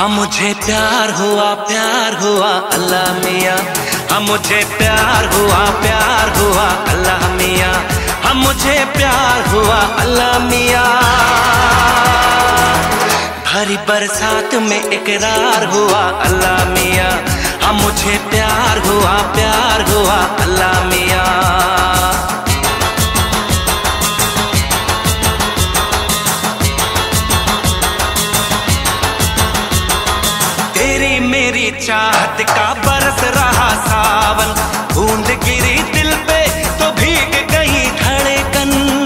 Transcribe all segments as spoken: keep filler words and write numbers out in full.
हाँ मुझे प्यार हुआ प्यार हुआ अल्लाह मियाँ, हाँ मुझे प्यार हुआ प्यार हुआ अल्लाह मियाँ, हाँ मुझे प्यार हुआ अल्लाह मियाँ। भरी बरसात में इकरार हुआ अल्लाह मियाँ, हाँ मुझे प्यार हुआ प्यार हुआ अल्लाह मियाँ। तेरी मेरी चाहत का बरस रहा सावन, बूंद गिरी दिल पे तो भीग गई धड़कन।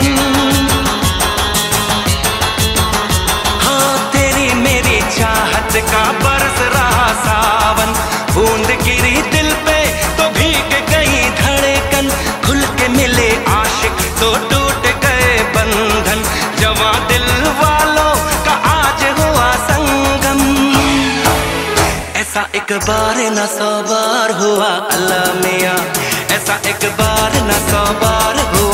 हाँ तेरी मेरी चाहत का बरस रहा सावन, बूंद गिरी दिल पे तो भीग गई धड़कन। खुल के मिले आशिक तो टूट गए बंधन, जवां दिल वालों का आज हुआ संगम। ऐसा एक बार न सौ बार हुआ अल्लाह मियाँ, ऐसा एक बार न सौ बार हुआ।